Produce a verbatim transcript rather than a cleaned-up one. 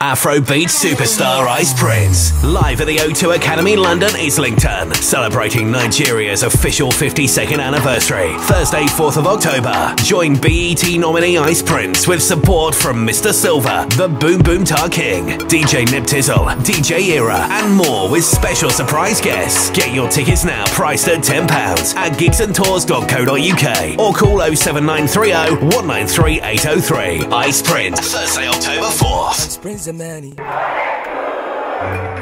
Afrobeats superstar Ice Prince, live at the O two Academy, London, Islington, celebrating Nigeria's official fifty-second anniversary. Thursday, fourth of October. Join B E T nominee Ice Prince with support from Mista Silva, the Boom Boom Tar King, D J Neptizzle, D J Era, and more with special surprise guests. Get your tickets now, priced at ten pounds at gigs and tours dot co dot U K or call oh seven nine three oh, one nine three eight oh three. Ice Prince, Thursday, October fourth. Prince of Manny.